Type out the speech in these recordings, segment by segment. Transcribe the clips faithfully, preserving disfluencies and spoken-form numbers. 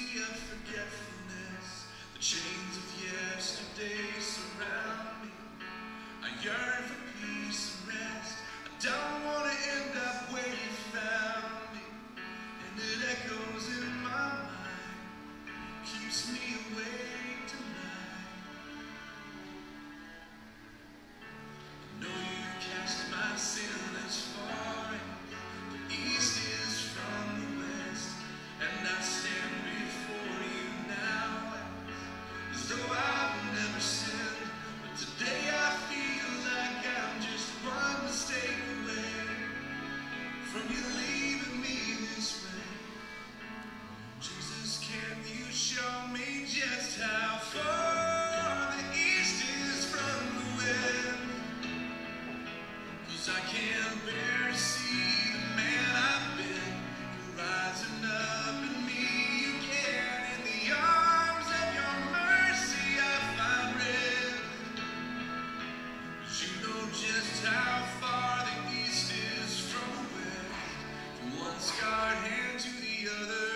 sea of forgetfulness. The chains of yesterday surround me. I yearn for peace and rest. I don't want to end up where you found me. And it echoes in my mind, keeps me awake tonight. I know you cast my sin as far as the east is from the west, and I stand before you now as though I've never sinned. But today I feel like I'm just one mistake away from you leaving me this way. Jesus, can you show me just how far the east is from the west? 'Cause I can't bear to see the man I've been rising up in me again. In the arms of your mercy I find rest. 'Cause you know just how far the east is from the west, from one scarred hand to the other.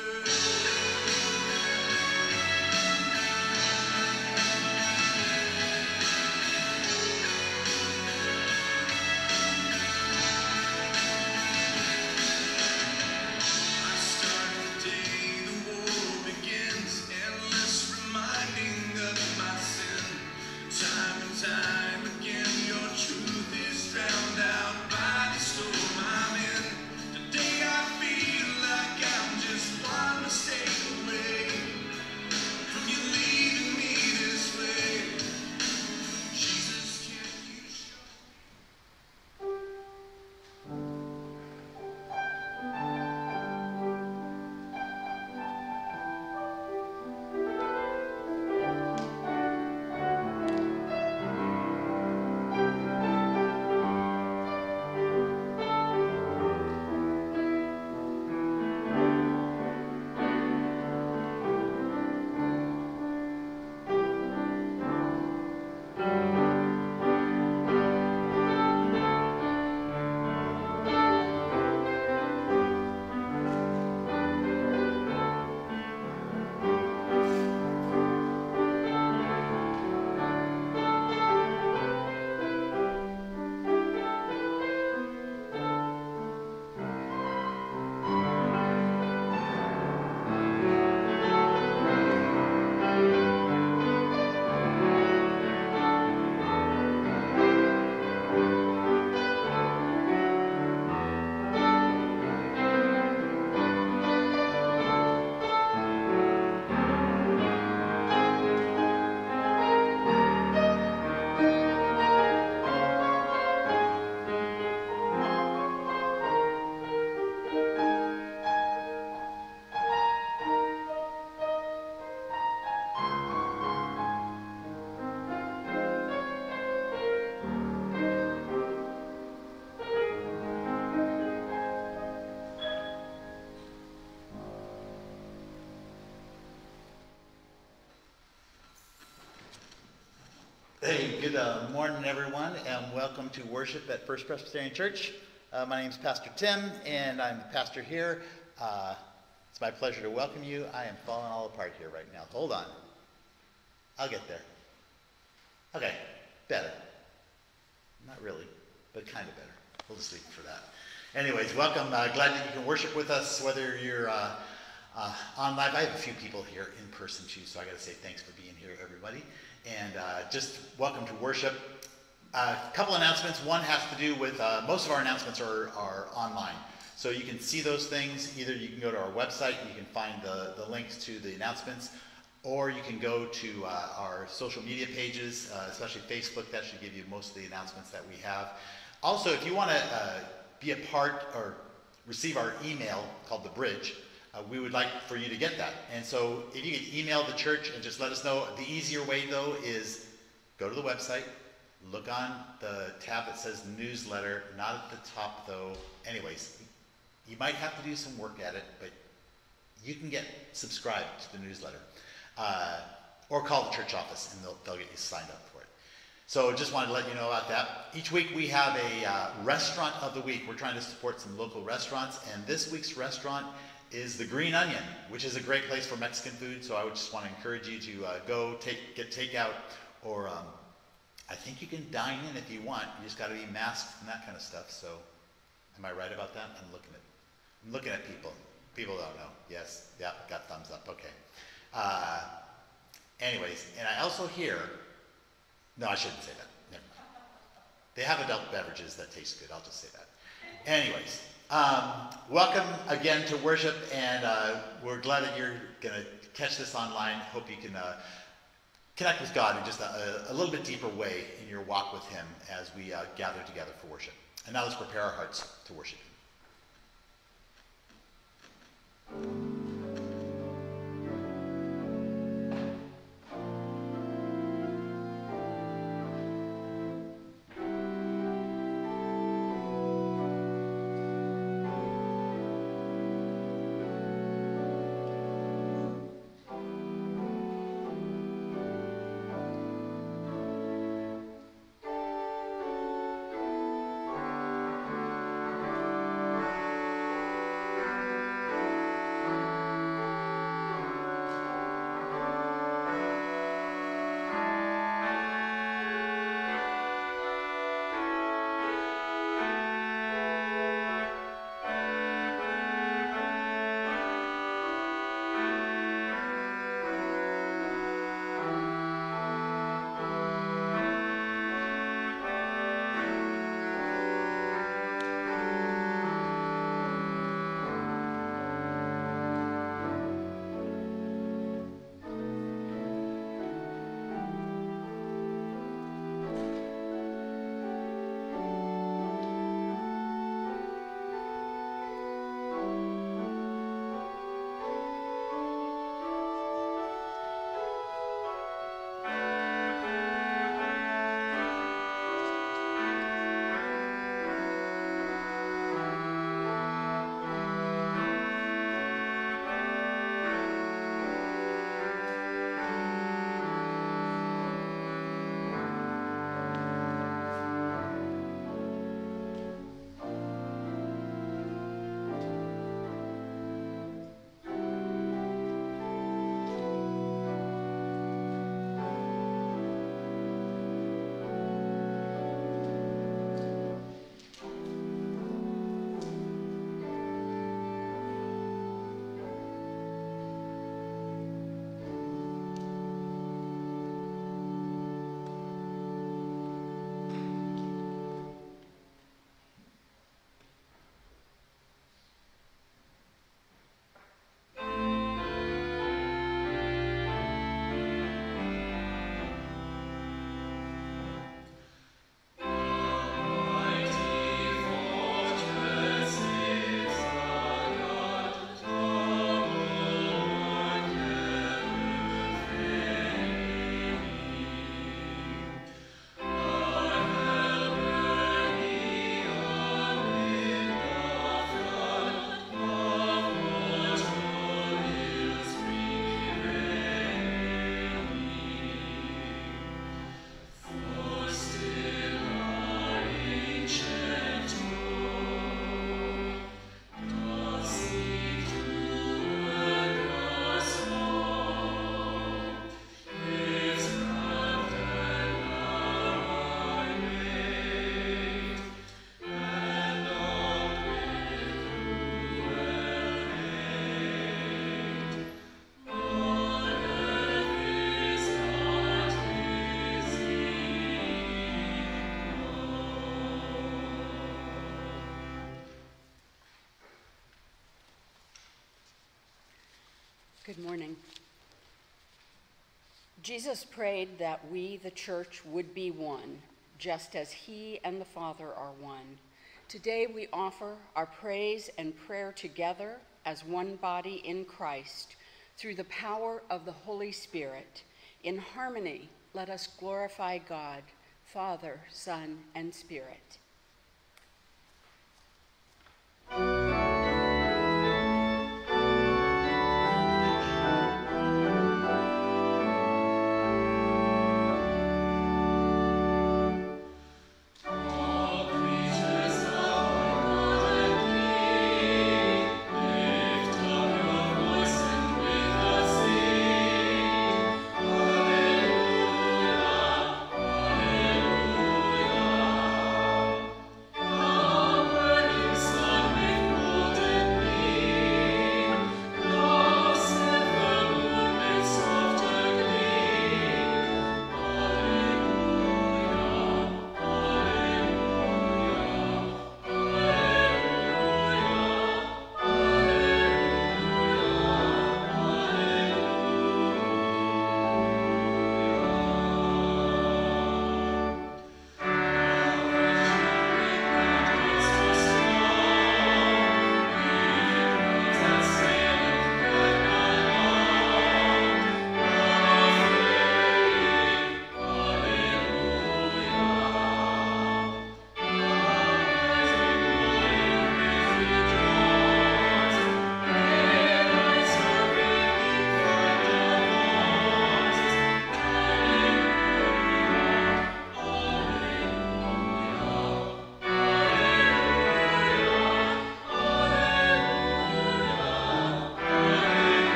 I start the day the war begins, endless reminding of my sin. Time and time again, your truth is drowned out by the storm I'm in. Today I feel like I'm just one mistake away from you leaving me this way. Jesus, can you show Hey, good uh, morning, everyone, and welcome to worship at First Presbyterian Church. Uh, my name is Pastor Tim, and I'm the pastor here. Uh, it's my pleasure to welcome you. I am falling all apart here right now. Hold on. I'll get there. Okay, better. Not really, but kind of better. We'll just leave it for that. Anyways, welcome. Uh, glad that you can worship with us, whether you're uh, uh, on live. I have a few people here in person, too, so I got to say thanks for being here, everybody. And uh, just welcome to worship. A uh, couple announcements. One has to do with, uh, most of our announcements are, are online. So you can see those things. Either you can go to our website and you can find the, the links to the announcements, or you can go to uh, our social media pages, uh, especially Facebook. That should give you most of the announcements that we have. Also, if you want to uh, be a part or receive our email called The Bridge, Uh, we would like for you to get that. And so if you could email the church and just let us know. The easier way, though, is go to the website, look on the tab that says newsletter, not at the top, though. Anyways, you might have to do some work at it, but you can get subscribed to the newsletter. Uh, or call the church office, and they'll, they'll get you signed up for it. So just wanted to let you know about that. Each week we have a uh, restaurant of the week. We're trying to support some local restaurants, and this week's restaurant is the Green Onion, which is a great place for Mexican food. So I would just want to encourage you to uh, go take get takeout, or um, I think you can dine in if you want. You just got to be masked and that kind of stuff. So, am I right about that? I'm looking at I'm looking at people. People don't know. Yes, yeah, got thumbs up. Okay. Uh, anyways, and I also hear. No, I shouldn't say that. Never mind. They have adult beverages that taste good. I'll just say that. Anyways. Um, welcome again to worship, and uh, we're glad that you're going to catch this online. Hope you can uh, connect with God in just a, a little bit deeper way in your walk with Him as we uh, gather together for worship. And now let's prepare our hearts to worship Him. Good morning. Jesus prayed that we, the church, would be one, just as he and the Father are one. Today we offer our praise and prayer together as one body in Christ through the power of the Holy Spirit. In harmony, let us glorify God, Father, Son, and Spirit. All creatures of our God and King, lift up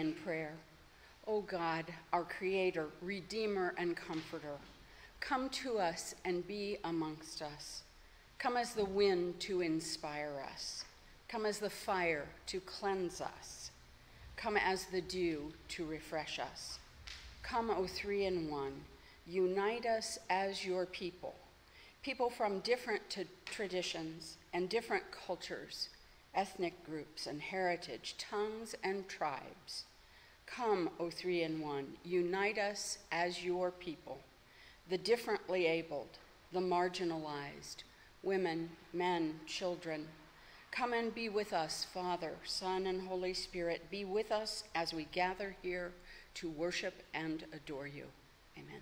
in prayer. O God, our Creator, Redeemer, and Comforter, come to us and be amongst us. Come as the wind to inspire us. Come as the fire to cleanse us. Come as the dew to refresh us. Come, O three in one, unite us as your people, people from different t- traditions and different cultures, ethnic groups and heritage, tongues and tribes. Come, O three in one, unite us as your people, the differently abled, the marginalized, women, men, children. Come and be with us, Father, Son, and Holy Spirit. Be with us as we gather here to worship and adore you. Amen.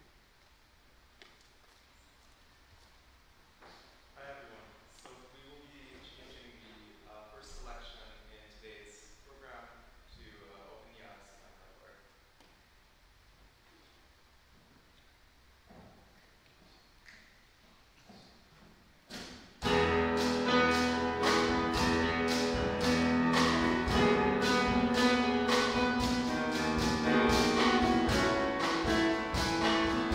Hi everyone. So we will be changing the uh, first selection in today's program to uh, Open the Eyes of our Lord. Thank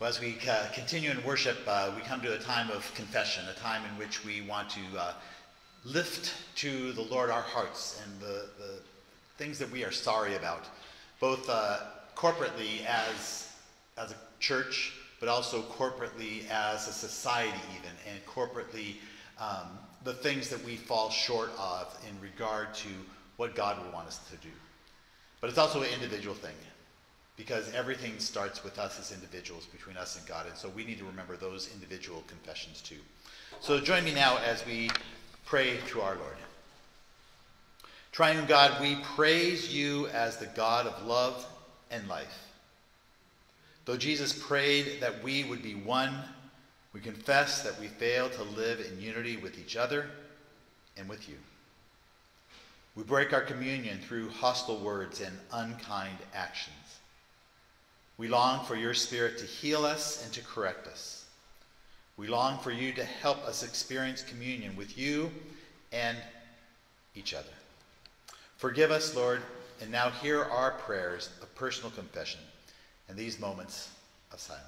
Well, as we uh, continue in worship, uh, we come to a time of confession, a time in which we want to uh, lift to the Lord our hearts and the, the things that we are sorry about, both uh, corporately as, as a church, but also corporately as a society even, and corporately um, the things that we fall short of in regard to what God would want us to do. But it's also an individual thing, because everything starts with us as individuals, between us and God, and so we need to remember those individual confessions too. So join me now as we pray to our Lord. Triune God, we praise you as the God of love and life. Though Jesus prayed that we would be one, we confess that we fail to live in unity with each other and with you. We break our communion through hostile words and unkind actions. We long for your Spirit to heal us and to correct us. We long for you to help us experience communion with you and each other. Forgive us, Lord, and now hear our prayers of personal confession and these moments of silence.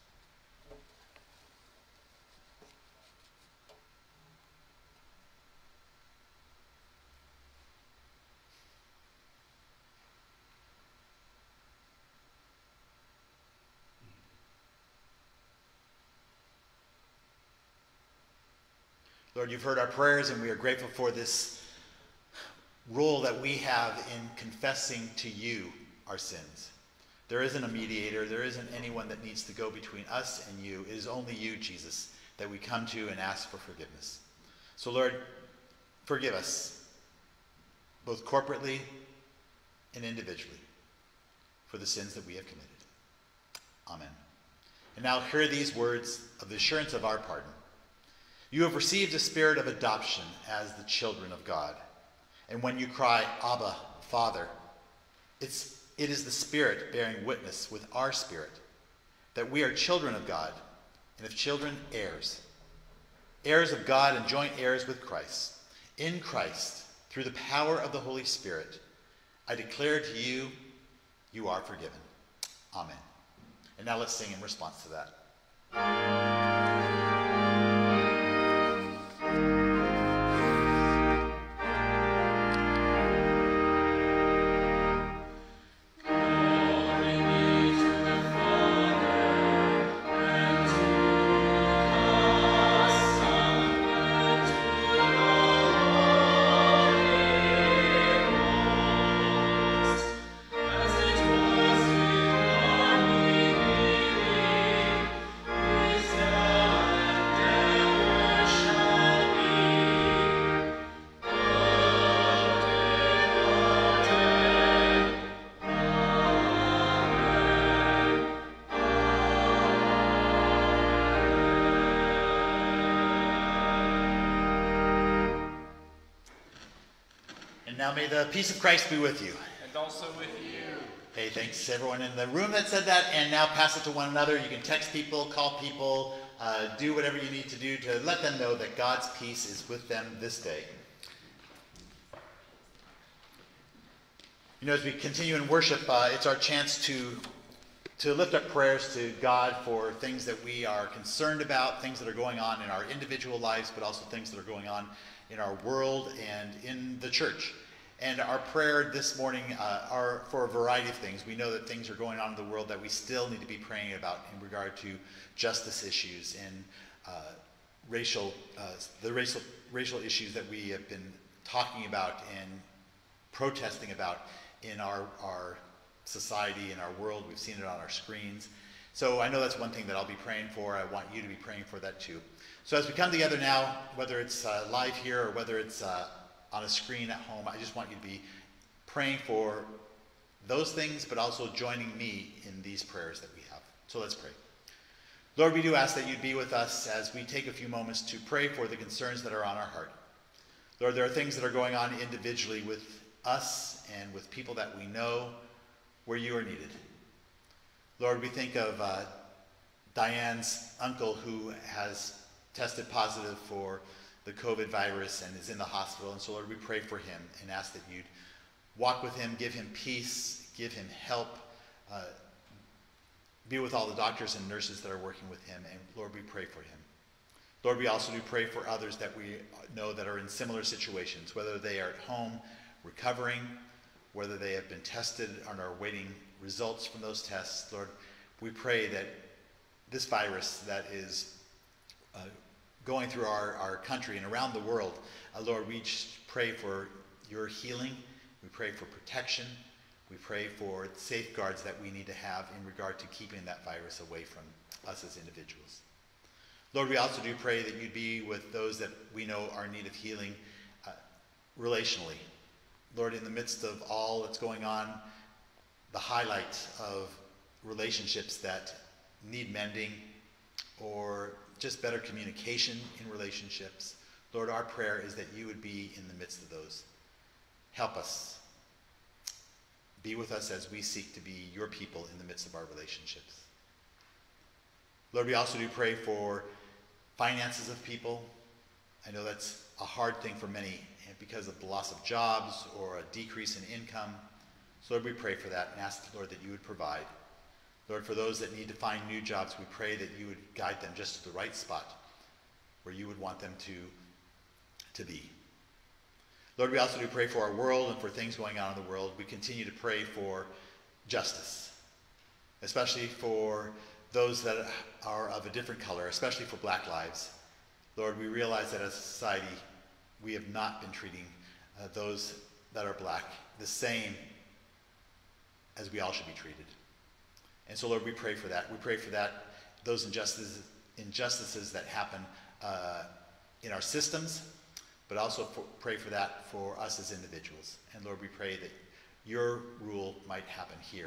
Lord, you've heard our prayers, and we are grateful for this role that we have in confessing to you our sins. There isn't a mediator. There isn't anyone that needs to go between us and you. It is only you, Jesus, that we come to and ask for forgiveness. So, Lord, forgive us, both corporately and individually, for the sins that we have committed. Amen. And now hear these words of the assurance of our pardon. You have received a spirit of adoption as the children of God. And when you cry, Abba, Father, it's, it is the Spirit bearing witness with our spirit that we are children of God, and if children, heirs. Heirs of God and joint heirs with Christ. In Christ, through the power of the Holy Spirit, I declare to you, you are forgiven. Amen. And now let's sing in response to that. Now may the peace of Christ be with you. And also with you. Hey, thanks to everyone in the room that said that. And now pass it to one another. You can text people, call people, uh, do whatever you need to do to let them know that God's peace is with them this day. You know, as we continue in worship, uh, it's our chance to, to lift up prayers to God for things that we are concerned about, things that are going on in our individual lives, but also things that are going on in our world and in the church. And our prayer this morning uh, are for a variety of things. We know that things are going on in the world that we still need to be praying about in regard to justice issues and uh, racial, uh, the racial, racial issues that we have been talking about and protesting about in our, our society and our world. We've seen it on our screens. So I know that's one thing that I'll be praying for. I want you to be praying for that too. So as we come together now, whether it's uh, live here or whether it's uh, on a screen at home, I just want you to be praying for those things, but also joining me in these prayers that we have. So let's pray. Lord, we do ask that you'd be with us as we take a few moments to pray for the concerns that are on our heart. Lord, there are things that are going on individually with us and with people that we know where you are needed. Lord, we think of uh, Diane's uncle who has tested positive for the COVID virus and is in the hospital. And so, Lord, we pray for him and ask that you'd walk with him, give him peace, give him help, uh, be with all the doctors and nurses that are working with him, and Lord, we pray for him. Lord, we also do pray for others that we know that are in similar situations, whether they are at home recovering, whether they have been tested and are awaiting results from those tests. Lord, we pray that this virus that is uh, going through our, our country and around the world, uh, Lord, we just pray for your healing. We pray for protection. We pray for safeguards that we need to have in regard to keeping that virus away from us as individuals. Lord, we also do pray that you'd be with those that we know are in need of healing uh, relationally. Lord, in the midst of all that's going on, the highlight of relationships that need mending or just better communication in relationships, Lord, our prayer is that you would be in the midst of those. Help us. Be with us as we seek to be your people in the midst of our relationships. Lord, we also do pray for finances of people. I know that's a hard thing for many because of the loss of jobs or a decrease in income. So Lord, we pray for that and ask, Lord, that you would provide. Lord, for those that need to find new jobs, we pray that you would guide them just to the right spot where you would want them to, to be. Lord, we also do pray for our world and for things going on in the world. We continue to pray for justice, especially for those that are of a different color, especially for black lives. Lord, we realize that as a society, we have not been treating uh, those that are black the same as we all should be treated. And so, Lord, we pray for that. We pray for that, those injustices, injustices that happen uh, in our systems, but also for, pray for that for us as individuals. And Lord, we pray that your rule might happen here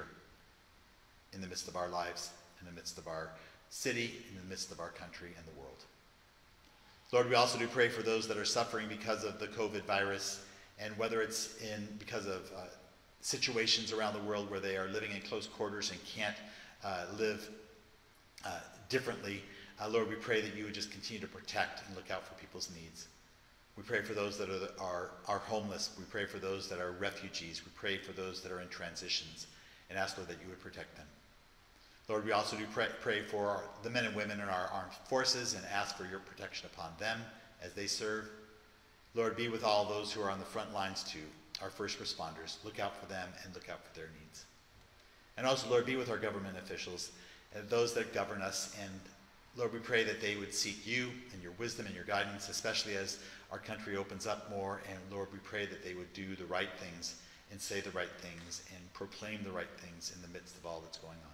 in the midst of our lives, in the midst of our city, in the midst of our country and the world. Lord, we also do pray for those that are suffering because of the COVID virus, and whether it's in because of uh, situations around the world where they are living in close quarters and can't uh, live uh, differently. Uh, Lord, we pray that you would just continue to protect and look out for people's needs. We pray for those that are, are, are homeless. We pray for those that are refugees. We pray for those that are in transitions, and ask, Lord, that you would protect them. Lord, we also do pray, pray for our, the men and women in our armed forces and ask for your protection upon them as they serve. Lord, be with all those who are on the front lines too, our first responders. Look out for them and look out for their needs. And also, Lord, be with our government officials and those that govern us. And Lord, we pray that they would seek you and your wisdom and your guidance, especially as our country opens up more. And Lord, we pray that they would do the right things and say the right things and proclaim the right things in the midst of all that's going on.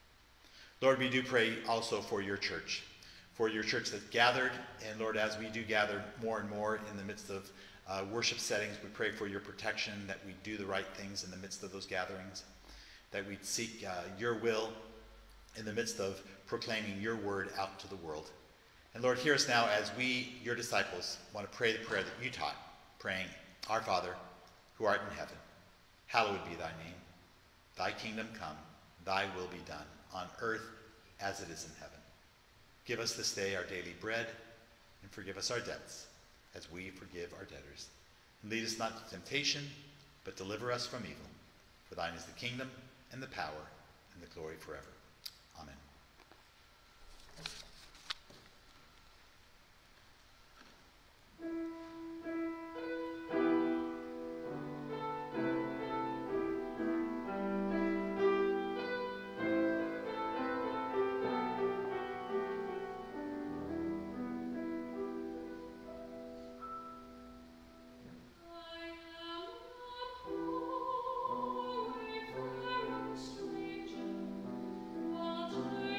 Lord, we do pray also for your church, for your church that's gathered. And Lord, as we do gather more and more in the midst of uh, worship settings, we pray for your protection, that we do the right things in the midst of those gatherings, that we seek uh, your will in the midst of proclaiming your word out to the world. And Lord, hear us now as we, your disciples, want to pray the prayer that you taught, praying, Our Father, who art in heaven, hallowed be thy name. Thy kingdom come, thy will be done, on earth as it is in heaven. Give us this day our daily bread, and forgive us our debts, as we forgive our debtors. And lead us not to temptation, but deliver us from evil. For thine is the kingdom, and the power, and the glory forever. Amen.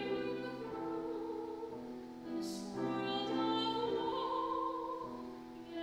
Yeah.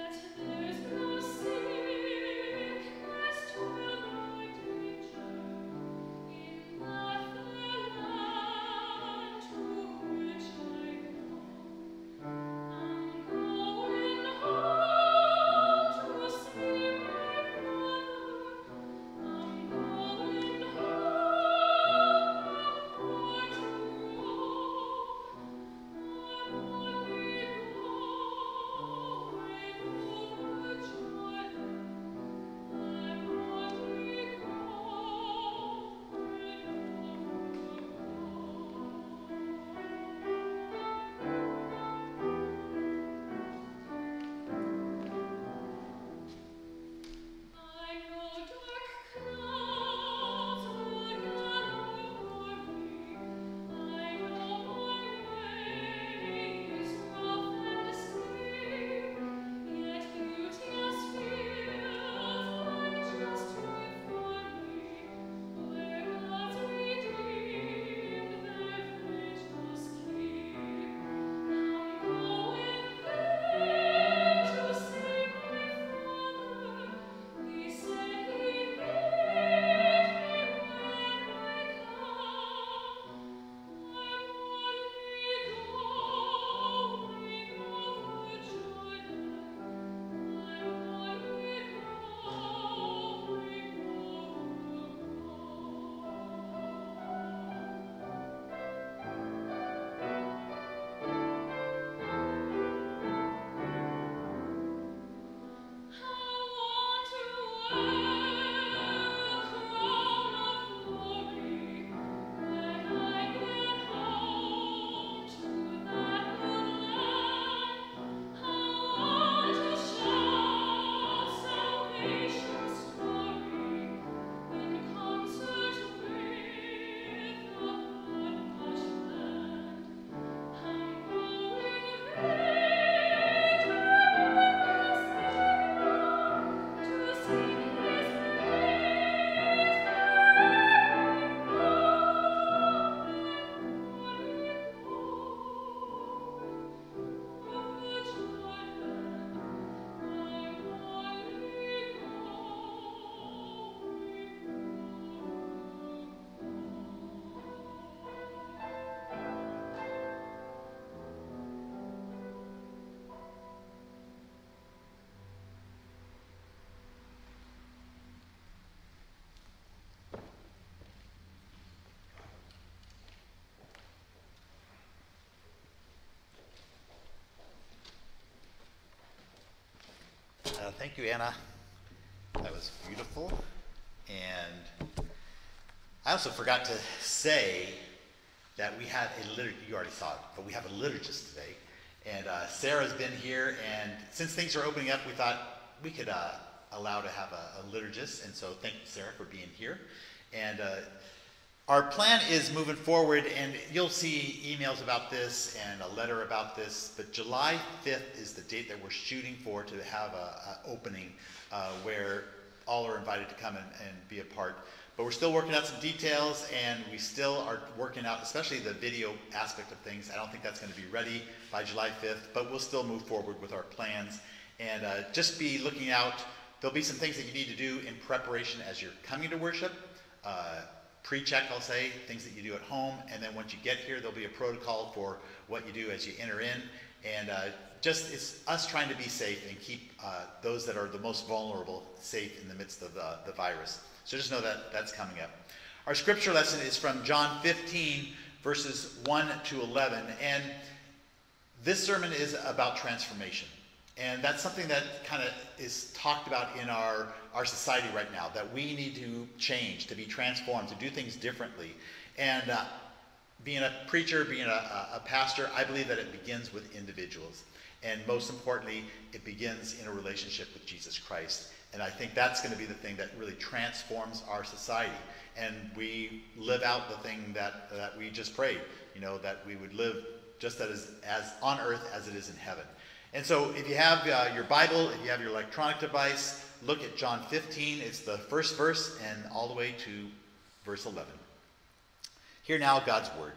Thank you, Anna. That was beautiful. And I also forgot to say that we had a liturgy. You already saw it, but we have a liturgist today. And uh, Sarah's been here, and since things are opening up, we thought we could uh, allow to have a, a liturgist. And so thank you, Sarah, for being here. And uh, our plan is moving forward, and you'll see emails about this and a letter about this, but July fifth is the date that we're shooting for to have an opening uh, where all are invited to come and, and be a part. But we're still working out some details, and we still are working out, especially the video aspect of things. I don't think that's going to be ready by July fifth, but we'll still move forward with our plans. And uh, just be looking out. There'll be some things that you need to do in preparation as you're coming to worship. Uh, Pre-check, I'll say, things that you do at home, and then once you get here, there'll be a protocol for what you do as you enter in. And uh, just it's us trying to be safe and keep uh, those that are the most vulnerable safe in the midst of the, the virus. So just know that that's coming up. Our scripture lesson is from John fifteen, verses one to eleven. And this sermon is about transformation. And that's something that kind of is talked about in our, our society right now, that we need to change, to be transformed, to do things differently. And uh, being a preacher, being a, a pastor, I believe that it begins with individuals. And most importantly, it begins in a relationship with Jesus Christ. And I think that's going to be the thing that really transforms our society. And we live out the thing that, that we just prayed, you know, that we would live just as, as on earth as it is in heaven. And so if you have uh, your Bible, if you have your electronic device, look at John fifteen. It's the first verse and all the way to verse eleven. Hear now God's word.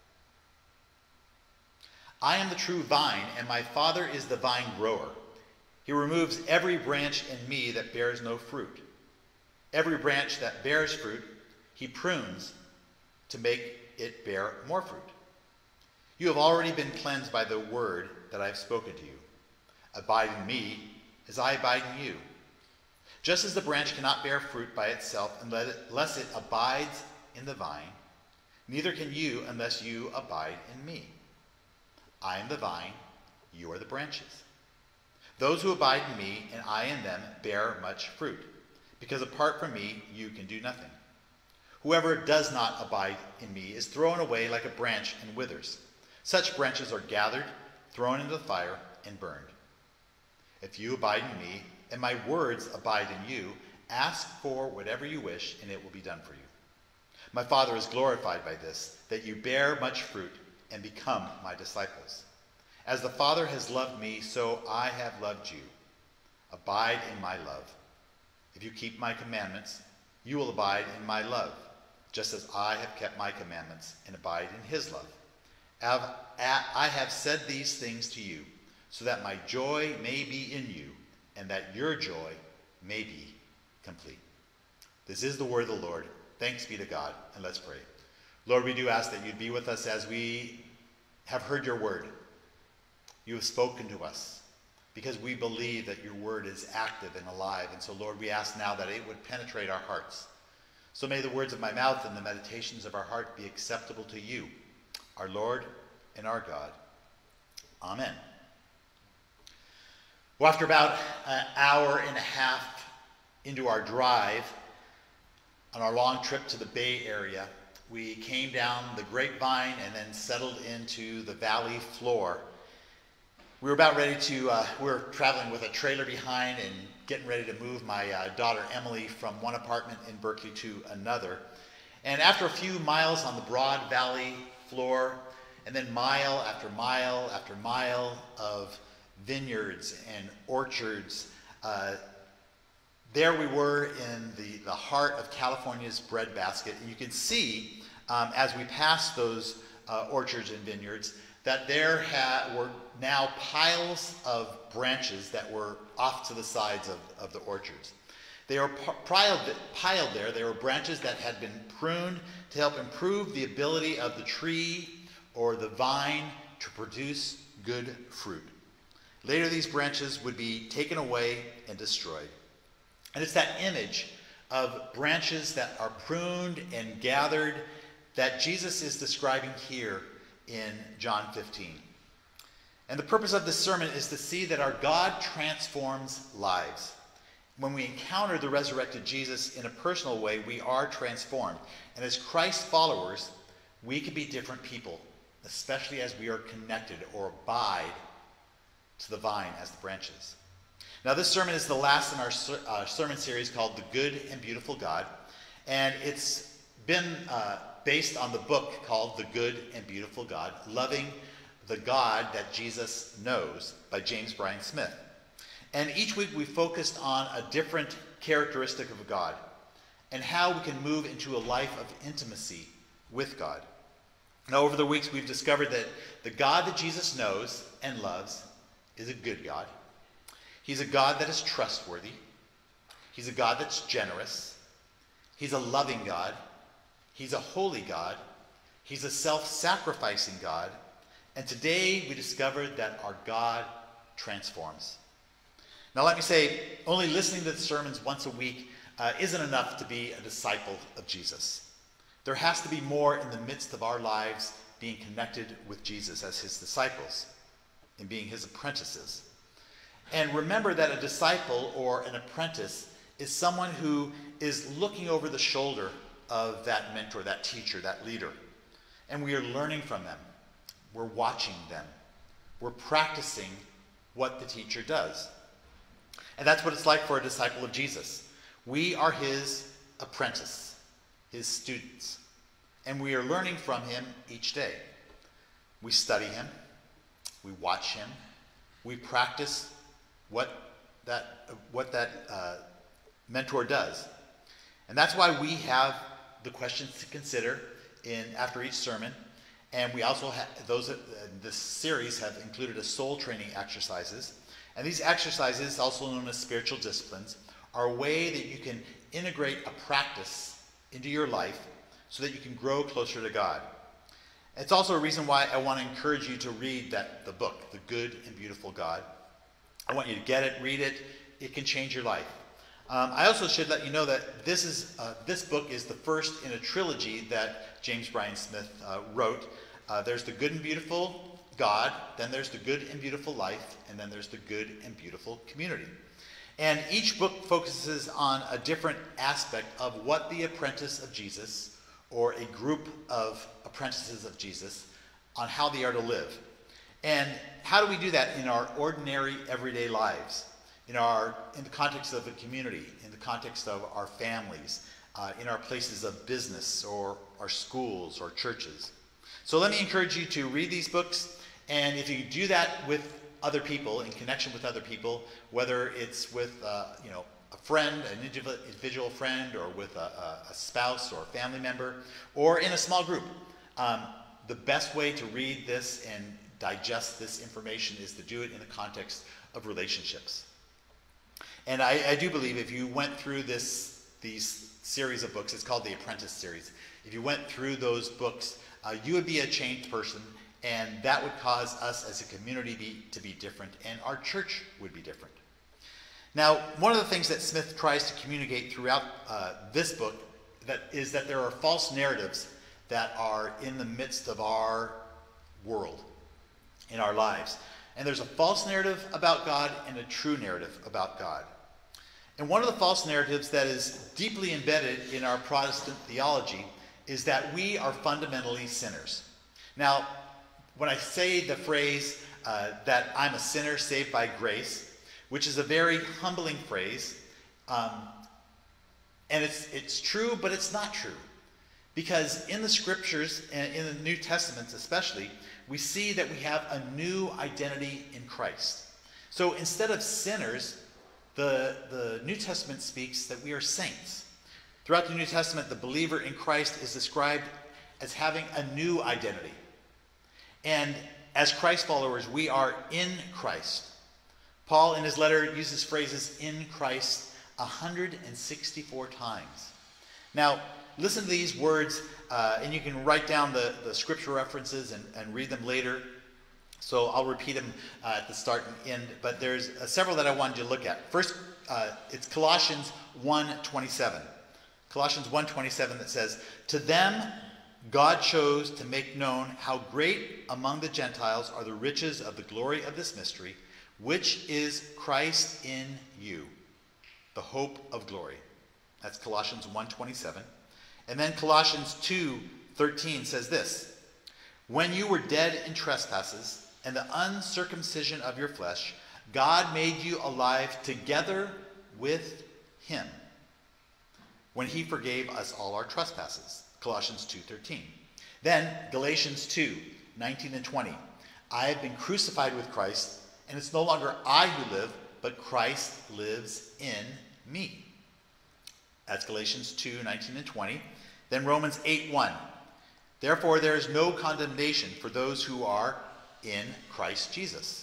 I am the true vine, and my Father is the vine grower. He removes every branch in me that bears no fruit. Every branch that bears fruit, he prunes to make it bear more fruit. You have already been cleansed by the word that I have spoken to you. Abide in me as I abide in you. Just as the branch cannot bear fruit by itself unless it abides in the vine, neither can you unless you abide in me. I am the vine, you are the branches. Those who abide in me and I in them bear much fruit, because apart from me you can do nothing. Whoever does not abide in me is thrown away like a branch and withers. Such branches are gathered, thrown into the fire, and burned. If you abide in me, and my words abide in you, ask for whatever you wish, and it will be done for you. My Father is glorified by this, that you bear much fruit and become my disciples. As the Father has loved me, so I have loved you. Abide in my love. If you keep my commandments, you will abide in my love, just as I have kept my commandments and abide in his love. I have said these things to you, so that my joy may be in you, and that your joy may be complete. This is the word of the Lord. Thanks be to God, and let's pray. Lord, we do ask that you'd be with us as we have heard your word. You have spoken to us, because we believe that your word is active and alive. And so, Lord, we ask now that it would penetrate our hearts. So may the words of my mouth and the meditations of our heart be acceptable to you, our Lord and our God. Amen. Well, after about an hour and a half into our drive on our long trip to the Bay Area, we came down the Grapevine and then settled into the valley floor. We were about ready to, uh, we were traveling with a trailer behind and getting ready to move my uh, daughter Emily from one apartment in Berkeley to another. And after a few miles on the broad valley floor, and then mile after mile after mile of vineyards and orchards, uh, there we were in the, the heart of California's breadbasket. And you can see, um, as we passed those uh, orchards and vineyards, that there ha were now piles of branches that were off to the sides of, of the orchards. They were piled, piled there. They were branches that had been pruned to help improve the ability of the tree or the vine to produce good fruit. Later, these branches would be taken away and destroyed. And it's that image of branches that are pruned and gathered that Jesus is describing here in John fifteen. And the purpose of this sermon is to see that our God transforms lives. When we encounter the resurrected Jesus in a personal way, we are transformed. And as Christ followers, we can be different people, especially as we are connected or abide to the vine as the branches. Now, this sermon is the last in our ser- uh, sermon series called The Good and Beautiful God. And it's been uh, based on the book called The Good and Beautiful God, Loving the God That Jesus Knows by James Bryan Smith. And each week we focused on a different characteristic of God and how we can move into a life of intimacy with God. Now, over the weeks we've discovered that the God that Jesus knows and loves is a good God. He's a God that is trustworthy. He's a God that's generous. He's a loving God. He's a holy God. He's a self-sacrificing God. And today we discovered that our God transforms. Now let me say, only listening to the sermons once a week uh, isn't enough to be a disciple of Jesus. There has to be more in the midst of our lives being connected with Jesus as his disciples and being his apprentices. And remember that a disciple or an apprentice is someone who is looking over the shoulder of that mentor, that teacher, that leader. And we are learning from them. We're watching them. We're practicing what the teacher does. And that's what it's like for a disciple of Jesus. We are his apprentice, his students. And we are learning from him each day. We study him. We watch him. We practice what that, what that uh, mentor does. And that's why we have the questions to consider in after each sermon. And we also have those, uh, this series have included a soul training exercises. And these exercises, also known as spiritual disciplines, are a way that you can integrate a practice into your life so that you can grow closer to God. It's also a reason why I want to encourage you to read that the book, The Good and Beautiful God. I want you to get it, read it. It can change your life. Um, I also should let you know that this is uh, this book is the first in a trilogy that James Bryan Smith uh, wrote. Uh, there's The Good and Beautiful God, then there's The Good and Beautiful Life, and then there's The Good and Beautiful Community. And each book focuses on a different aspect of what the apprentice of Jesus, or a group of apprentices of Jesus, on how they are to live. And how do we do that in our ordinary, everyday lives? In our, in the context of a community, in the context of our families, uh, in our places of business, or our schools, or churches. So let me encourage you to read these books, and if you do that with other people, in connection with other people, whether it's with uh, you know, a friend, an individual friend, or with a, a spouse or a family member, or in a small group, um, the best way to read this and digest this information is to do it in the context of relationships. And I, I do believe if you went through this, these series of books, it's called the Apprentice series. If you went through those books, uh, you would be a changed person, and that would cause us as a community be, to be different, and our church would be different. Now, one of the things that Smith tries to communicate throughout uh, this book that is that there are false narratives that are in the midst of our world, in our lives. And there's a false narrative about God and a true narrative about God. And one of the false narratives that is deeply embedded in our Protestant theology is that we are fundamentally sinners. Now, when I say the phrase uh, that I'm a sinner saved by grace, which is a very humbling phrase, um, and it's, it's true, but it's not true. Because in the scriptures, and in the New Testament especially, we see that we have a new identity in Christ. So instead of sinners, the, the New Testament speaks that we are saints. Throughout the New Testament, the believer in Christ is described as having a new identity. And as Christ followers, we are in Christ. Paul, in his letter, uses phrases in Christ one hundred sixty-four times. Now, listen to these words, uh, and you can write down the, the scripture references and, and read them later. So I'll repeat them uh, at the start and end, but there's uh, several that I wanted you to look at. First, uh, it's Colossians one twenty-seven. Colossians one twenty-seven that says, "To them God chose to make known how great among the Gentiles are the riches of the glory of this mystery, which is Christ in you, the hope of glory. That's Colossians one twenty-seven. And then Colossians two thirteen says this, when you were dead in trespasses and the uncircumcision of your flesh, God made you alive together with him when he forgave us all our trespasses. Colossians two thirteen. Then Galatians two nineteen and twenty. I have been crucified with Christ, and it's no longer I who live, but Christ lives in me. That's Galatians two nineteen and twenty. Then Romans eight one. Therefore there is no condemnation for those who are in Christ Jesus.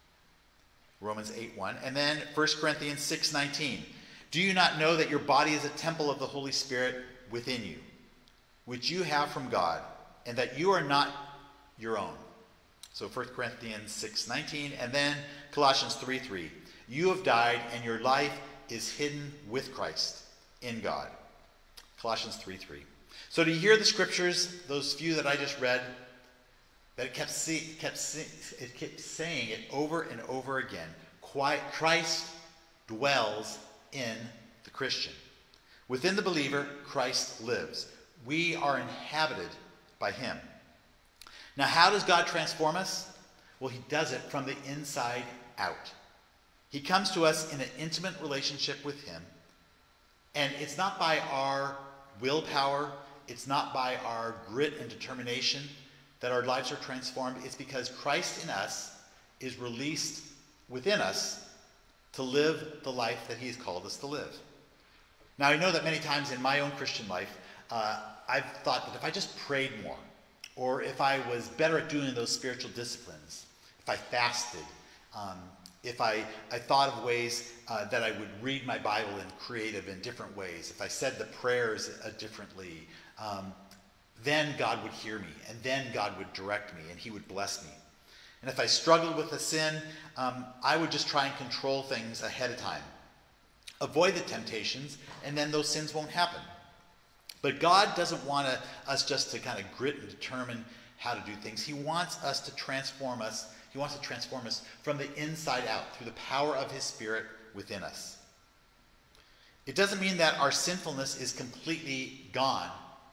Romans eight one. And then First Corinthians six nineteen. Do you not know that your body is a temple of the Holy Spirit within you, which you have from God, and that you are not your own? So First Corinthians six nineteen. And then Colossians three three. You have died, and your life is hidden with Christ in God. Colossians three three. So do you hear the scriptures, those few that I just read, that it kept, see, kept, see, it kept saying it over and over again. Christ dwells in the Christian. Within the believer, Christ lives. We are inhabited by him. Now, how does God transform us? Well, he does it from the inside out. He comes to us in an intimate relationship with him. And it's not by our willpower, it's not by our grit and determination that our lives are transformed. It's because Christ in us is released within us to live the life that he has called us to live. Now, I know that many times in my own Christian life, uh, I've thought that if I just prayed more, or if I was better at doing those spiritual disciplines, if I fasted, um, if I, I thought of ways uh, that I would read my Bible in creative and different ways, if I said the prayers uh, differently, um, then God would hear me, and then God would direct me, and he would bless me. And if I struggled with a sin, um, I would just try and control things ahead of time, avoid the temptations, and then those sins won't happen. But God doesn't want to, us just to kind of grit and determine how to do things. He wants us to transform us. He wants to transform us from the inside out through the power of his Spirit within us. It doesn't mean that our sinfulness is completely gone,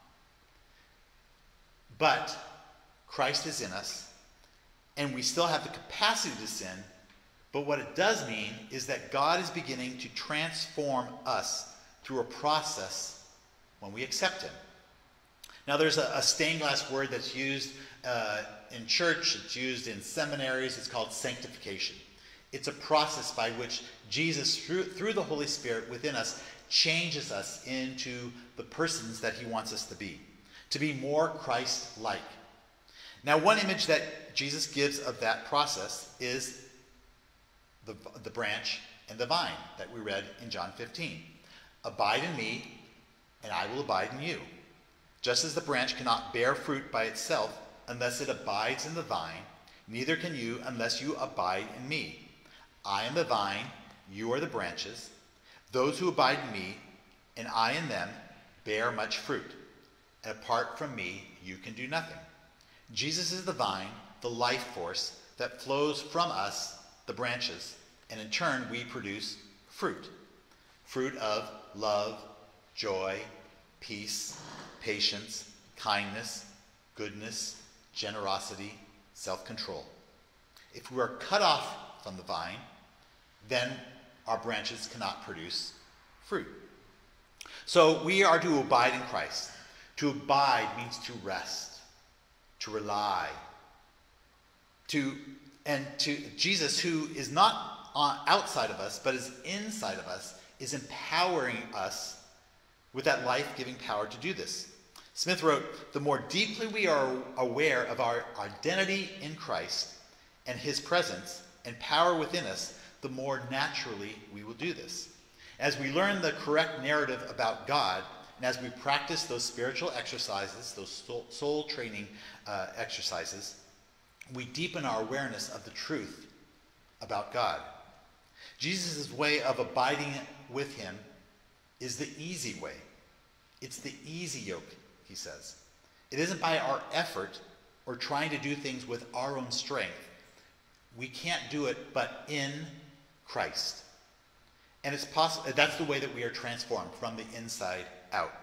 but Christ is in us, and we still have the capacity to sin. But what it does mean is that God is beginning to transform us through a process when we accept him. Now, there's a, a stained glass word that's used uh, in church, it's used in seminaries, it's called sanctification. It's a process by which Jesus, through, through the Holy Spirit within us, changes us into the persons that he wants us to be, to be more Christ-like. Now, one image that Jesus gives of that process is the, the branch and the vine that we read in John fifteen. Abide in me, and I will abide in you. Just as the branch cannot bear fruit by itself unless it abides in the vine, neither can you unless you abide in me. I am the vine, you are the branches. Those who abide in me, and I in them, bear much fruit. And apart from me, you can do nothing. Jesus is the vine, the life force that flows from us, the branches, and in turn we produce fruit. Fruit of love, joy, peace, patience, kindness, goodness, generosity, self-control. If we are cut off from the vine, then our branches cannot produce fruit. So we are to abide in Christ. To abide means to rest, to rely, to and to Jesus, who is not on, outside of us, but is inside of us, is empowering us with that life-giving power to do this. Smith wrote, the more deeply we are aware of our identity in Christ and his presence and power within us, the more naturally we will do this. As we learn the correct narrative about God, and as we practice those spiritual exercises, those soul, soul training uh, exercises, we deepen our awareness of the truth about God. Jesus' way of abiding with him is the easy way. It's the easy yoke, he says. It isn't by our effort or trying to do things with our own strength. We can't do it but in Christ. And it's possible that's the way that we are transformed from the inside out.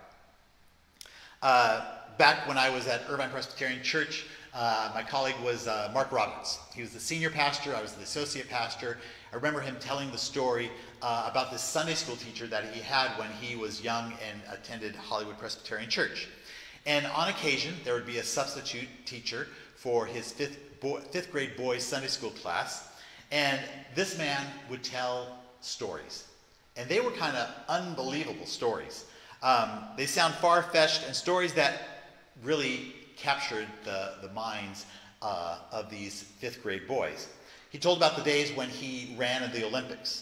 Uh, back when I was at Irvine Presbyterian Church, uh, my colleague was uh, Mark Roberts. He was the senior pastor, I was the associate pastor. I remember him telling the story uh, about this Sunday school teacher that he had when he was young and attended Hollywood Presbyterian Church. And on occasion, there would be a substitute teacher for his fifth, boy, fifth grade boys' Sunday school class. And this man would tell stories. And they were kind of unbelievable stories. Um, they sound far-fetched and stories that really captured the, the minds uh, of these fifth grade boys. He told about the days when he ran in the Olympics.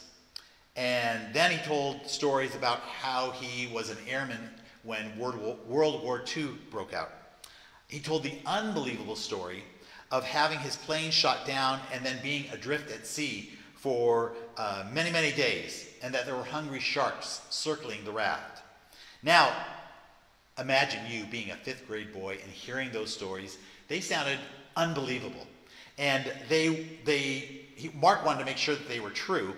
And then he told stories about how he was an airman when World War Two broke out. He told the unbelievable story of having his plane shot down and then being adrift at sea for uh, many, many days, and that there were hungry sharks circling the raft. Now, imagine you being a fifth grade boy and hearing those stories. They sounded unbelievable. And they, they, he, Mark wanted to make sure that they were true.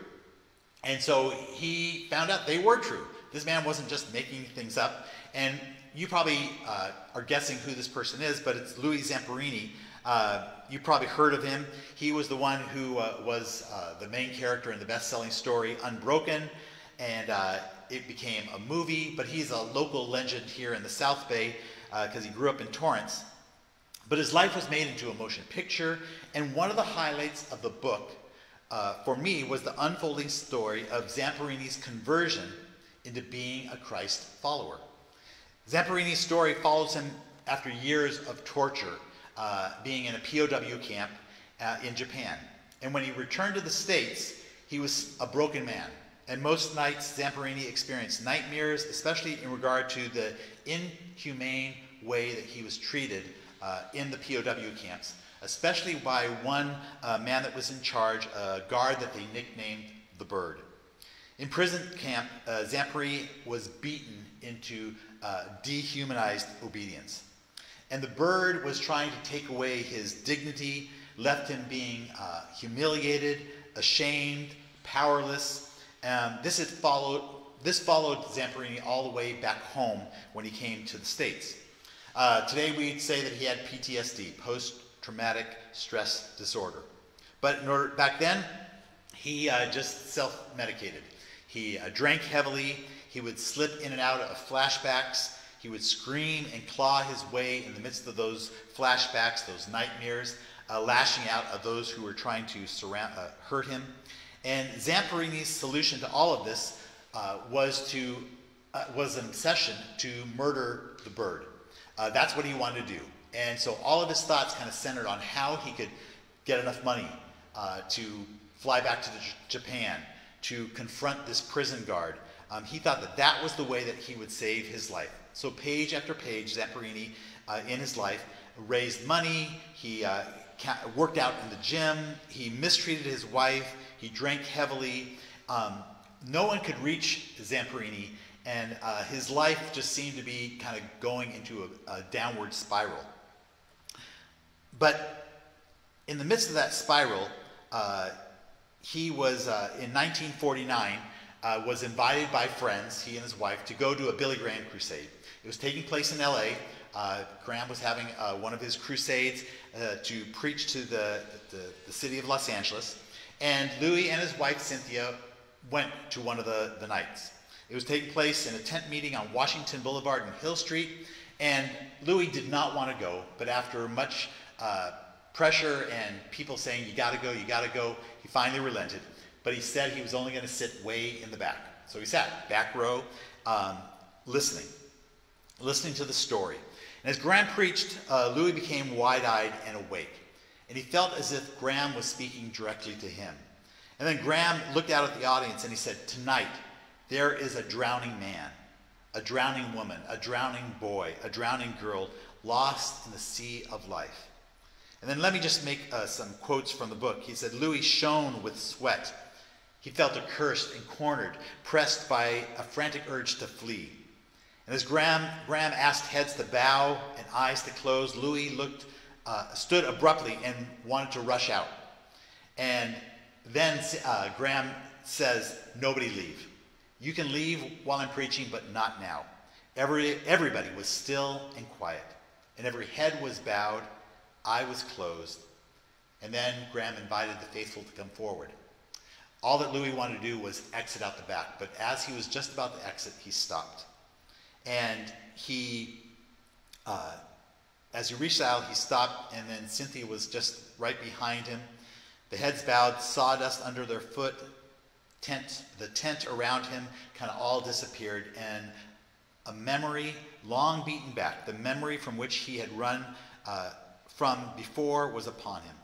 And so he found out they were true. This man wasn't just making things up. And you probably uh, are guessing who this person is, but it's Louis Zamperini. Uh, you probably heard of him. He was the one who uh, was uh, the main character in the best-selling story Unbroken. And uh, it became a movie, but he's a local legend here in the South Bay because uh, he grew up in Torrance. But his life was made into a motion picture, and one of the highlights of the book, uh, for me, was the unfolding story of Zamperini's conversion into being a Christ follower. Zamperini's story follows him after years of torture, uh, being in a P O W camp uh, in Japan. And when he returned to the States, he was a broken man. And most nights, Zamperini experienced nightmares, especially in regard to the inhumane way that he was treated uh, in the P O W camps, especially by one uh, man that was in charge, a guard that they nicknamed the Bird. In prison camp, uh, Zamperini was beaten into uh, dehumanized obedience. And the Bird was trying to take away his dignity, left him being uh, humiliated, ashamed, powerless. Um, this, had followed, this followed Zamperini all the way back home when he came to the States. Uh, today we'd say that he had P T S D, post-traumatic stress disorder. But in order, back then, he uh, just self-medicated. He uh, drank heavily, he would slip in and out of flashbacks, he would scream and claw his way in the midst of those flashbacks, those nightmares, uh, lashing out at those who were trying to surround, uh, hurt him. And Zamperini's solution to all of this uh, was, to, uh, was an obsession to murder the Bird. Uh, that's what he wanted to do. And so all of his thoughts kind of centered on how he could get enough money uh, to fly back to the J Japan, to confront this prison guard. Um, he thought that that was the way that he would save his life. So page after page, Zamperini uh, in his life raised money, he uh, worked out in the gym, he mistreated his wife, he drank heavily. Um, no one could reach Zamperini, and uh, his life just seemed to be kind of going into a, a downward spiral. But in the midst of that spiral, uh, he was, uh, in nineteen forty-nine, uh, was invited by friends, he and his wife, to go to a Billy Graham crusade. It was taking place in L A. Uh, Graham was having uh, one of his crusades uh, to preach to the, the, the city of Los Angeles. And Louis and his wife, Cynthia, went to one of the, the nights. It was taking place in a tent meeting on Washington Boulevard and Hill Street. And Louis did not want to go, but after much uh, pressure and people saying, you got to go, you got to go, he finally relented. But he said he was only going to sit way in the back. So he sat, back row, um, listening, listening to the story. And as Graham preached, uh, Louis became wide-eyed and awake. And he felt as if Graham was speaking directly to him. And then Graham looked out at the audience and he said, tonight, there is a drowning man, a drowning woman, a drowning boy, a drowning girl, lost in the sea of life. And then let me just make uh, some quotes from the book. He said, Louis shone with sweat. He felt accursed and cornered, pressed by a frantic urge to flee. And as Graham, Graham asked heads to bow and eyes to close, Louis looked, uh, stood abruptly and wanted to rush out. And then uh, Graham says, nobody leave. You can leave while I'm preaching, but not now. Every, everybody was still and quiet, and every head was bowed, eye was closed. And then Graham invited the faithful to come forward. All that Louis wanted to do was exit out the back, but as he was just about to exit, he stopped. And he, uh, as he reached out, he stopped, and then Cynthia was just right behind him. The heads bowed, sawdust under their foot, tent, the tent around him kind of all disappeared, and a memory long beaten back, the memory from which he had run uh, from before was upon him.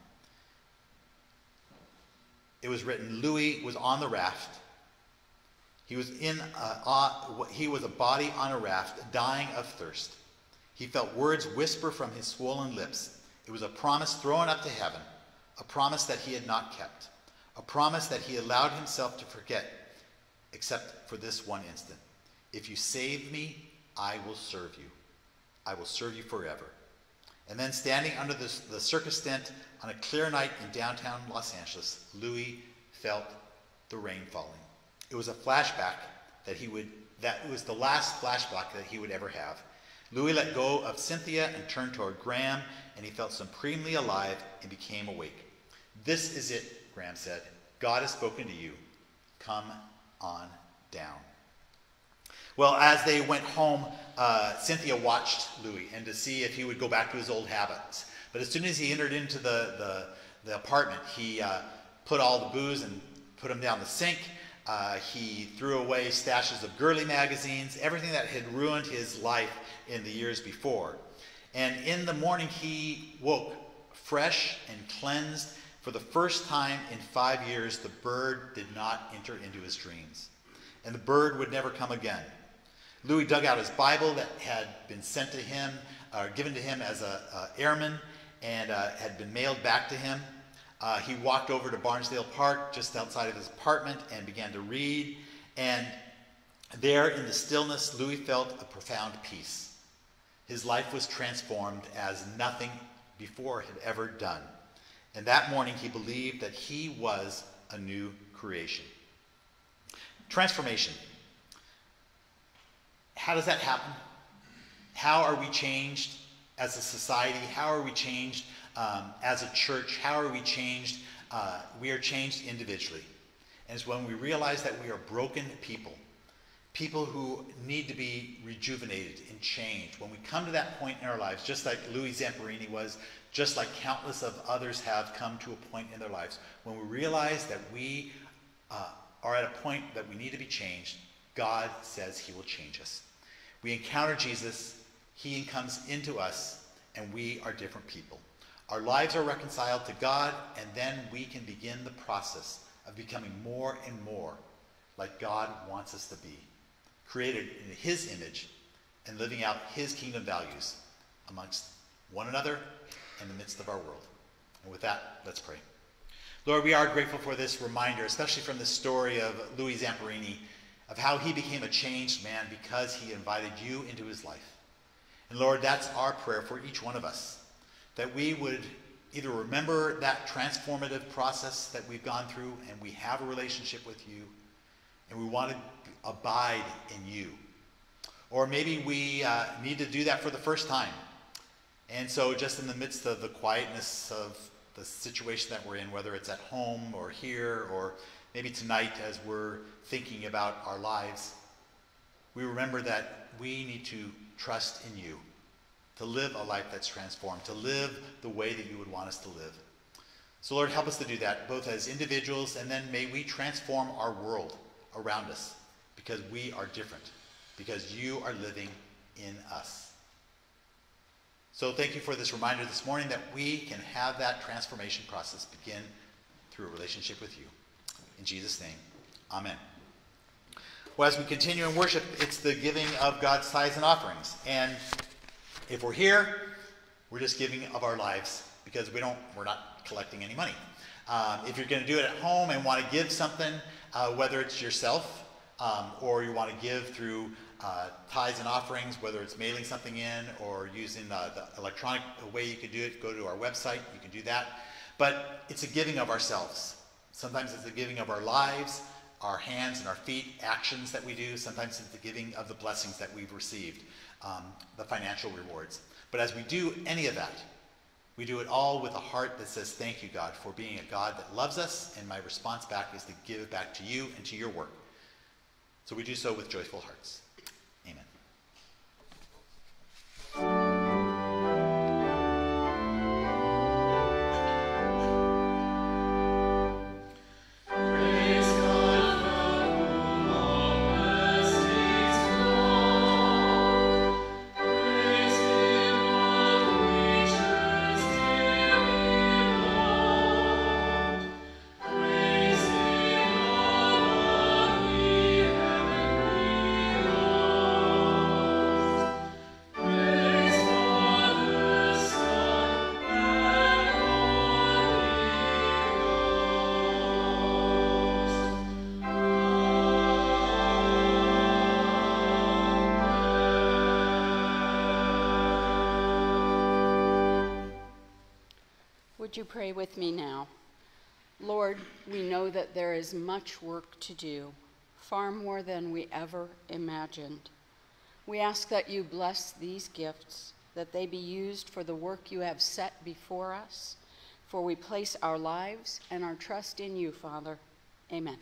It was written, Louis was on the raft. He was in a, uh, he was a body on a raft, dying of thirst. He felt words whisper from his swollen lips. It was a promise thrown up to heaven, a promise that he had not kept, a promise that he allowed himself to forget, except for this one instant. If you save me, I will serve you. I will serve you forever. And then standing under the, the circus tent on a clear night in downtown Los Angeles, Louis felt the rain falling. It was a flashback that he would, that was the last flashback that he would ever have. Louis let go of Cynthia and turned toward Graham, and he felt supremely alive and became awake. This is it, Graham said. God has spoken to you. Come on down. Well, as they went home, uh, Cynthia watched Louis and to see if he would go back to his old habits. But as soon as he entered into the, the, the apartment, he uh, put all the booze and put them down the sink. Uh, he threw away stashes of girly magazines, everything that had ruined his life in the years before. And in the morning, he woke fresh and cleansed. For the first time in five years, the bird did not enter into his dreams. And the bird would never come again. Louis dug out his Bible that had been sent to him, or given to him as an airman, and uh, had been mailed back to him. Uh, he walked over to Barnesdale Park, just outside of his apartment, and began to read. And there in the stillness, Louis felt a profound peace. His life was transformed as nothing before had ever done. And that morning, he believed that he was a new creation. Transformation. How does that happen? How are we changed as a society? How are we changed um, as a church? How are we changed? Uh, we are changed individually. And it's when we realize that we are broken people, people who need to be rejuvenated and changed. When we come to that point in our lives, just like Louis Zamperini was, just like countless of others have come to a point in their lives, when we realize that we uh, are at a point that we need to be changed, God says he will change us. We encounter Jesus, he comes into us, and we are different people. Our lives are reconciled to God, and then we can begin the process of becoming more and more like God wants us to be, created in his image and living out his kingdom values amongst one another in the midst of our world. And with that, let's pray. Lord, we are grateful for this reminder, especially from the story of Louis Zamperini, of how he became a changed man because he invited you into his life. And Lord, that's our prayer for each one of us, that we would either remember that transformative process that we've gone through and we have a relationship with you and we want to abide in you. Or maybe we uh, need to do that for the first time. And so just in the midst of the quietness of the situation that we're in, whether it's at home or here or maybe tonight as we're thinking about our lives, we remember that we need to trust in you, to live a life that's transformed, to live the way that you would want us to live. So Lord, help us to do that, both as individuals, and then may we transform our world around us, because we are different, because you are living in us. So thank you for this reminder this morning that we can have that transformation process begin through a relationship with you. In Jesus' name, amen. Well, as we continue in worship, it's the giving of God's tithes and offerings. And if we're here, we're just giving of our lives because we don't, we're not collecting any money. Um, if you're going to do it at home and want to give something, uh, whether it's yourself um, or you want to give through uh, tithes and offerings, whether it's mailing something in or using uh, the electronic way you can do it, go to our website, you can do that. But it's a giving of ourselves. Sometimes it's a giving of our lives, our hands and our feet, actions that we do. Sometimes it's the giving of the blessings that we've received, um, the financial rewards. But as we do any of that, we do it all with a heart that says, thank you, God, for being a God that loves us, and my response back is to give it back to you and to your work. So we do so with joyful hearts. Amen. Would you pray with me now? Lord, we know that there is much work to do, far more than we ever imagined. We ask that you bless these gifts, that they be used for the work you have set before us, for we place our lives and our trust in you, Father. Amen.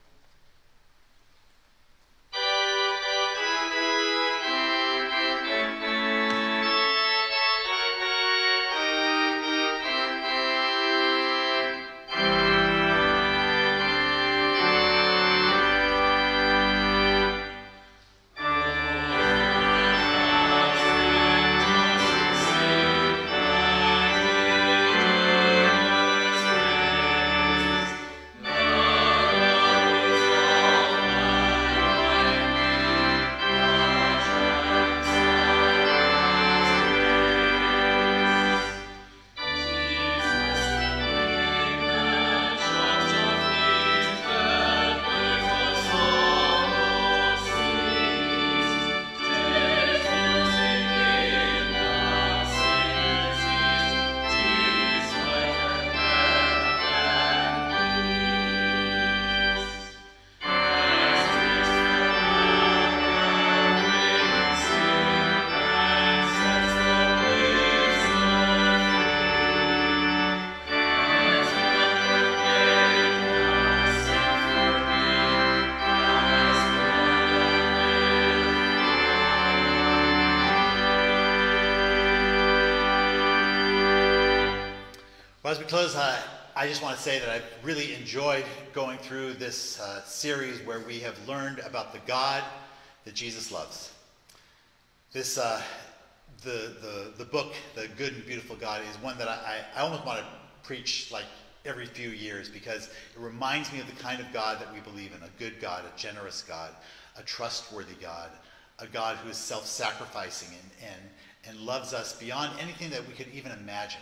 As we close, uh, I just want to say that I've really enjoyed going through this uh, series where we have learned about the God that Jesus loves. This, uh, the, the, the book, The Good and Beautiful God, is one that I, I almost want to preach like every few years, because it reminds me of the kind of God that we believe in, a good God, a generous God, a trustworthy God, a God who is self-sacrificing and, and, and loves us beyond anything that we could even imagine.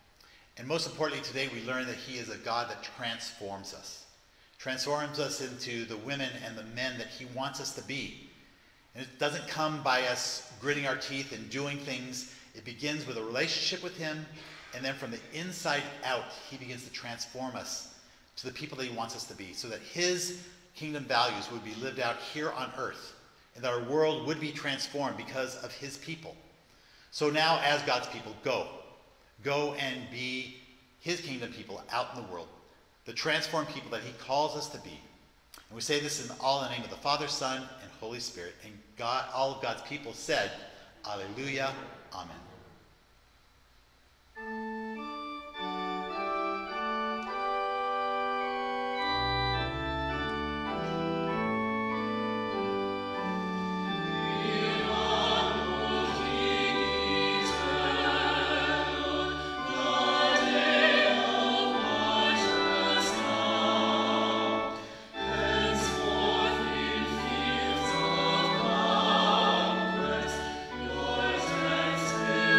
And most importantly, today we learn that he is a God that transforms us, transforms us into the women and the men that he wants us to be. And it doesn't come by us gritting our teeth and doing things. It begins with a relationship with him, and then from the inside out, he begins to transform us to the people that he wants us to be, so that his kingdom values would be lived out here on earth, and that our world would be transformed because of his people. So now, as God's people, go. Go and be his kingdom people out in the world, the transformed people that he calls us to be. And we say this in all in the name of the Father, Son, and Holy Spirit. And God, all of God's people said, Alleluia, Amen. Yours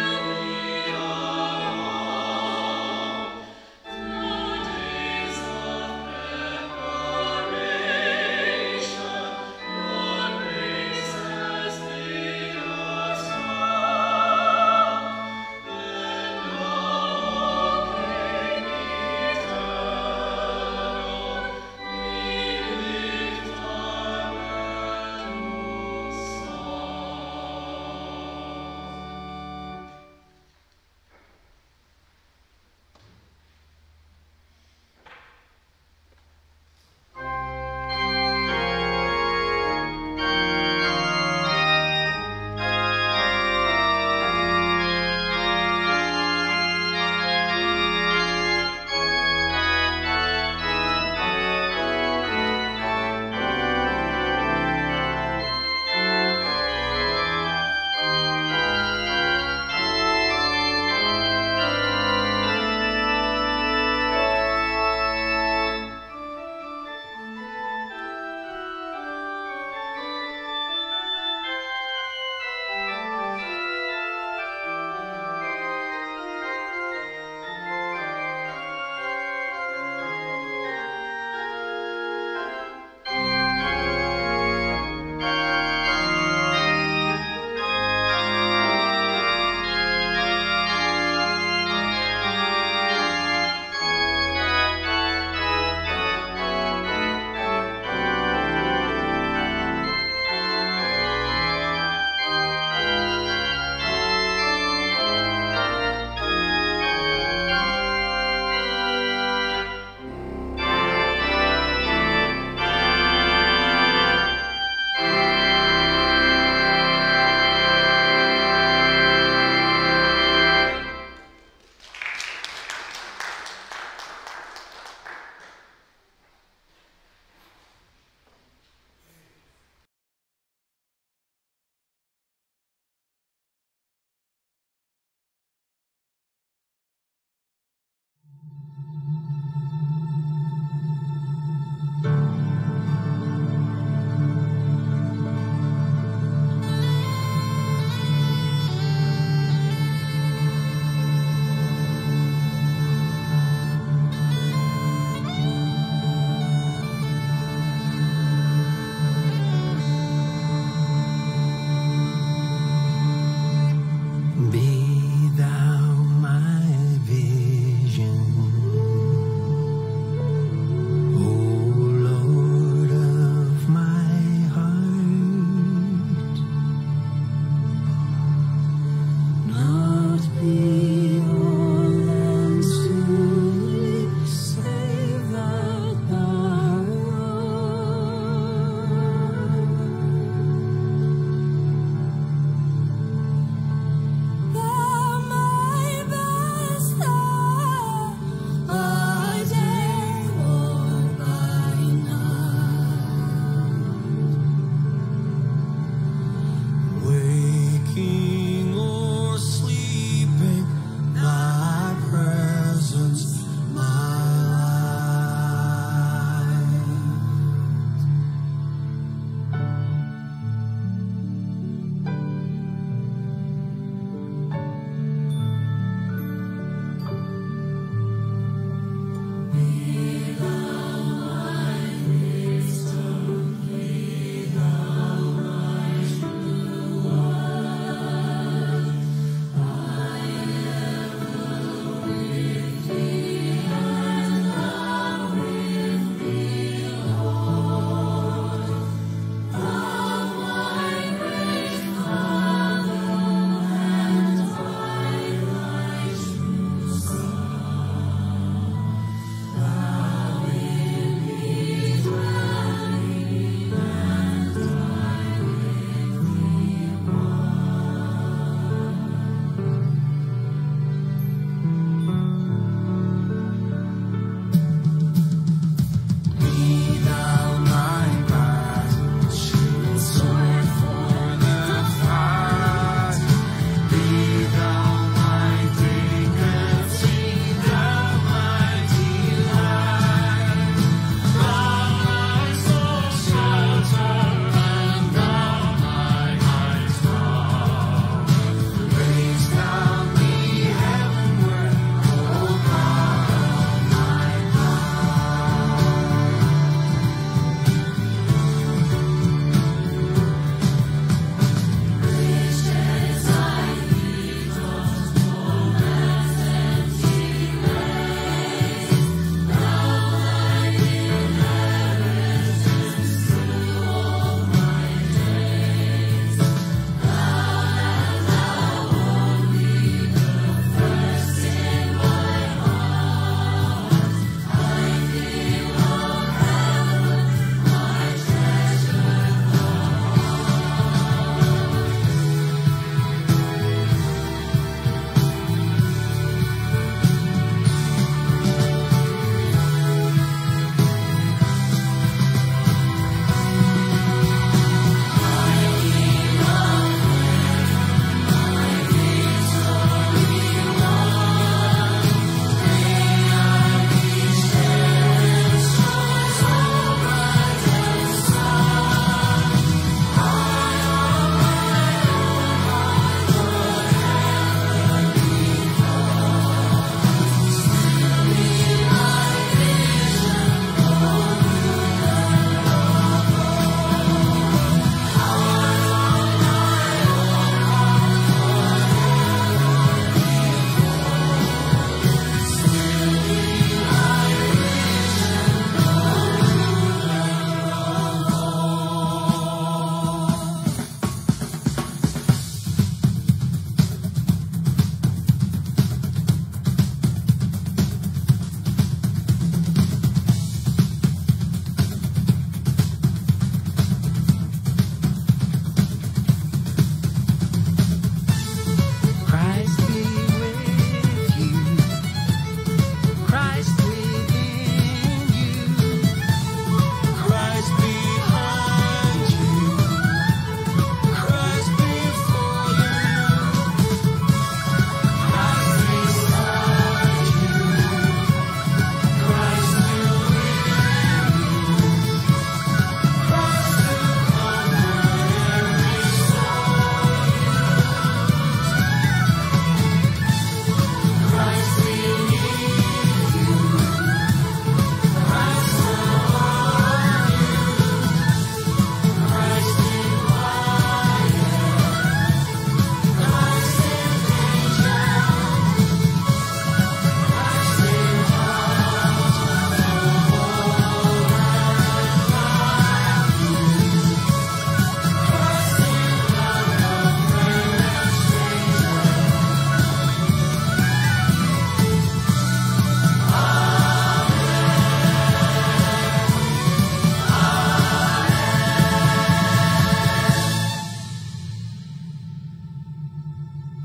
Be thou my vision.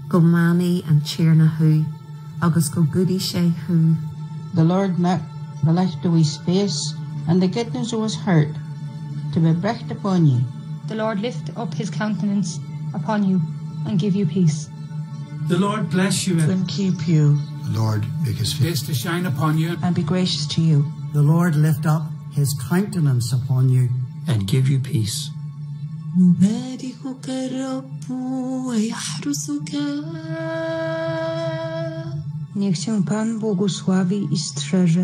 go mani and cheerna hu, agus go goody she hu. The Lord met the light to his face, and the good news was heard to be brecht upon you. The Lord lift up his countenance upon you and give you peace. The Lord bless you and keep you. The Lord make his face to shine upon you and be gracious to you. The Lord lift up his countenance upon you and give you peace. يباركك الرب ويحرسك. Niech się Pan błogosławi i strzeże.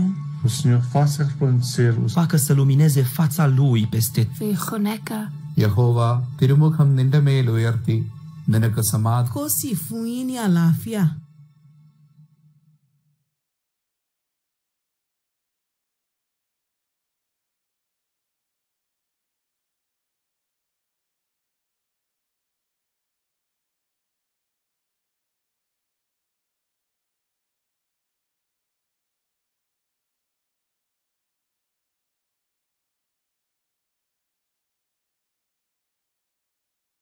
Facă să lumineze fața lui peste Jehova, திருமுகம் நின்ற மேல் உயர்த்தி நினக்கு சமாதானம். Ko si fuini alafia.